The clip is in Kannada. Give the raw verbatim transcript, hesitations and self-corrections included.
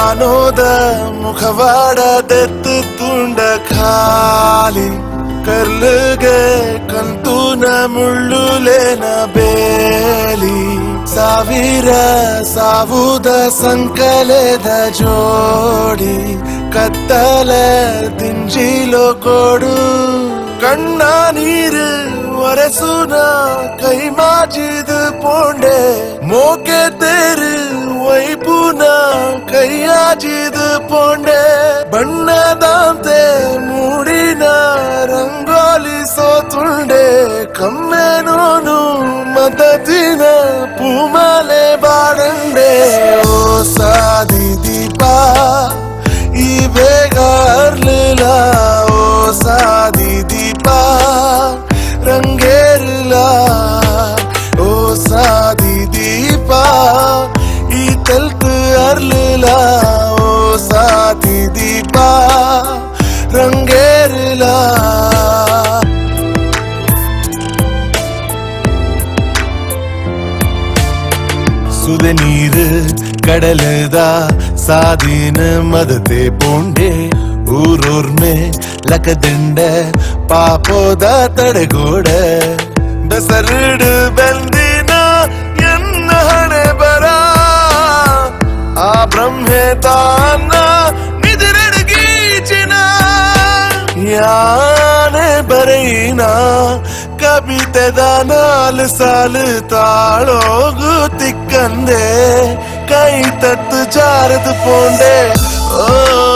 ಮಾನೋದ ಮುಖವಾಡ ದೆತ್ತು ತುಂಡ ಖಾಲಿ ಕರ್ಲಗೆ ಕಂತೂನ ಮುಳ್ಳುಲೇನ ಬೇಲಿ ಸಾವಿರ ಸಾವುದ ಸಂಕಲೆದ ಜೋಡಿ ಕತ್ತಲ ದಿಂಜಿಲೋ ಕೊಡು ಕಣ್ಣ ನೀರು ಒರೆಸುನ ಕೈ ಮಾಜಿದು ಪೋಂಡೆ ಮೋಕೆ ತೇರು ವೈಪುನ ಕೈಯಾಜಿದು ಪೋಂಡೆ ಬಣ್ಣದಂತೆ ಮೂಡಿನ ರಂಗೋಲಿ ಸೋತುಂಡೆ ಕಮ್ಮೆನೋನು ಮದತಿನ ಪೂಮಲೆ ಬಾಡಂಡೆ ಓ ಸಾದಿ ದೀಪ ಈ ಬೇಗ ಅರ್ಲಿಲ್ಲ ಓ ಸಾದಿ ದೀಪ ರಂಗೇರಿಲ್ಲ ಓ ಸಾದಿ ದೀಪ ಈ ತಲ್ತು ಅರ್ಲಿಲ್ಲ ಓ ಸಾದಿ ದೀಪ ರಂಗೇರಿಲ್ಲ ಸುದ ನೀರು ಕಡಲದ ಸಾದಿನ ಮದತೆ ಪೋಂಡೆ ಊರೂರ್ಮೆ ಲಕದಂಡ ಪಾಪೋದ ತಡೆಗೋಡ ಬೆಸರುಡು ಬೆಂದಿನ ಎನ್ನ ಹಣೆ ಬರ ಆ ಬ್ರಹ್ಮೆ ತಾನ ನಿದಿರಡಗೀಚಿನ ಯಾನೆ ಬರೀನ ಕವಿತೆದ ನಾಲ್ ಸಾಲು ತಾಳೋಗು ತಿಕ್ಕಂದೆ ಕೈ ತತ್ತು ಜಾರದು ಪೋಂಡೆ ಓ